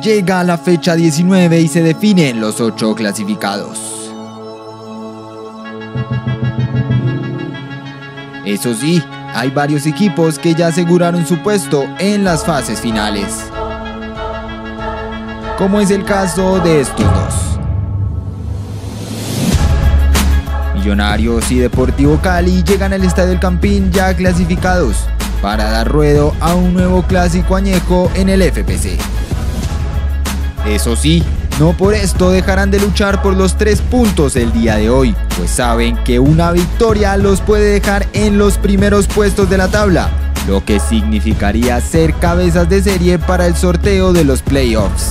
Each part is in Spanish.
Llega la fecha 19 y se definen los 8 clasificados. Eso sí, hay varios equipos que ya aseguraron su puesto en las fases finales, como es el caso de estos dos. Millonarios y Deportivo Cali llegan al Estadio El Campín ya clasificados para dar ruedo a un nuevo clásico añejo en el FPC. Eso sí, no por esto dejarán de luchar por los 3 puntos el día de hoy, pues saben que una victoria los puede dejar en los primeros puestos de la tabla, lo que significaría ser cabezas de serie para el sorteo de los playoffs.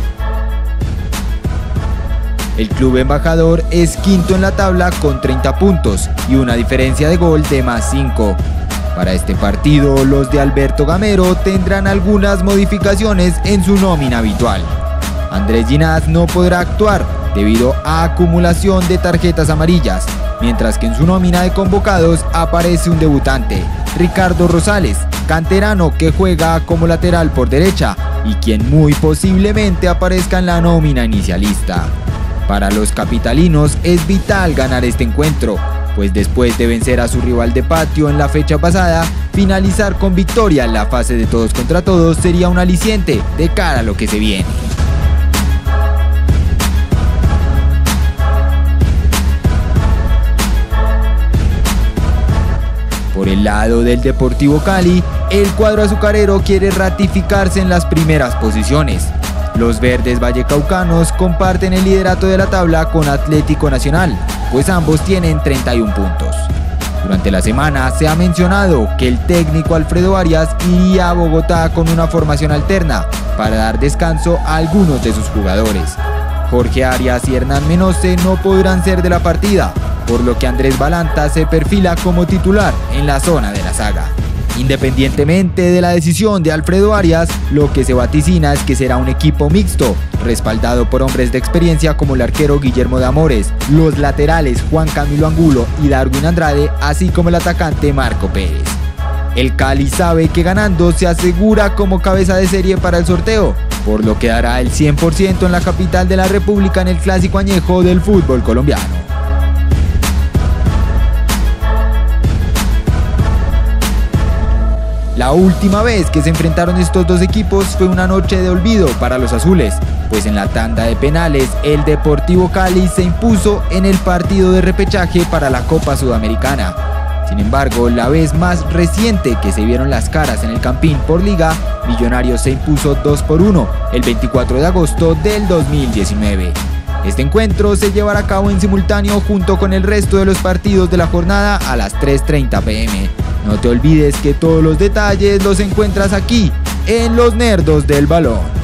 El club embajador es quinto en la tabla con 30 puntos y una diferencia de gol de +5. Para este partido, los de Alberto Gamero tendrán algunas modificaciones en su nómina habitual. Andrés Ginás no podrá actuar debido a acumulación de tarjetas amarillas, mientras que en su nómina de convocados aparece un debutante, Ricardo Rosales, canterano que juega como lateral por derecha y quien muy posiblemente aparezca en la nómina inicialista. Para los capitalinos es vital ganar este encuentro, pues después de vencer a su rival de patio en la fecha pasada, finalizar con victoria en la fase de todos contra todos sería un aliciente de cara a lo que se viene. Por el lado del Deportivo Cali, el cuadro azucarero quiere ratificarse en las primeras posiciones. Los verdes vallecaucanos comparten el liderato de la tabla con Atlético Nacional, pues ambos tienen 31 puntos. Durante la semana se ha mencionado que el técnico Alfredo Arias iría a Bogotá con una formación alterna para dar descanso a algunos de sus jugadores. Jorge Arias y Hernán Menose no podrán ser de la partida, por lo que Andrés Balanta se perfila como titular en la zona de la saga. Independientemente de la decisión de Alfredo Arias, lo que se vaticina es que será un equipo mixto, respaldado por hombres de experiencia como el arquero Guillermo de Amores, los laterales Juan Camilo Angulo y Darwin Andrade, así como el atacante Marco Pérez. El Cali sabe que ganando se asegura como cabeza de serie para el sorteo, por lo que dará el 100% en la capital de la República en el clásico añejo del fútbol colombiano. La última vez que se enfrentaron estos dos equipos fue una noche de olvido para los azules, pues en la tanda de penales el Deportivo Cali se impuso en el partido de repechaje para la Copa Sudamericana. Sin embargo, la vez más reciente que se vieron las caras en el Campín por liga, Millonarios se impuso 2-1 el 24 de agosto del 2019. Este encuentro se llevará a cabo en simultáneo junto con el resto de los partidos de la jornada a las 3:30 p.m. No te olvides que todos los detalles los encuentras aquí, en Los Nerdos del Balón.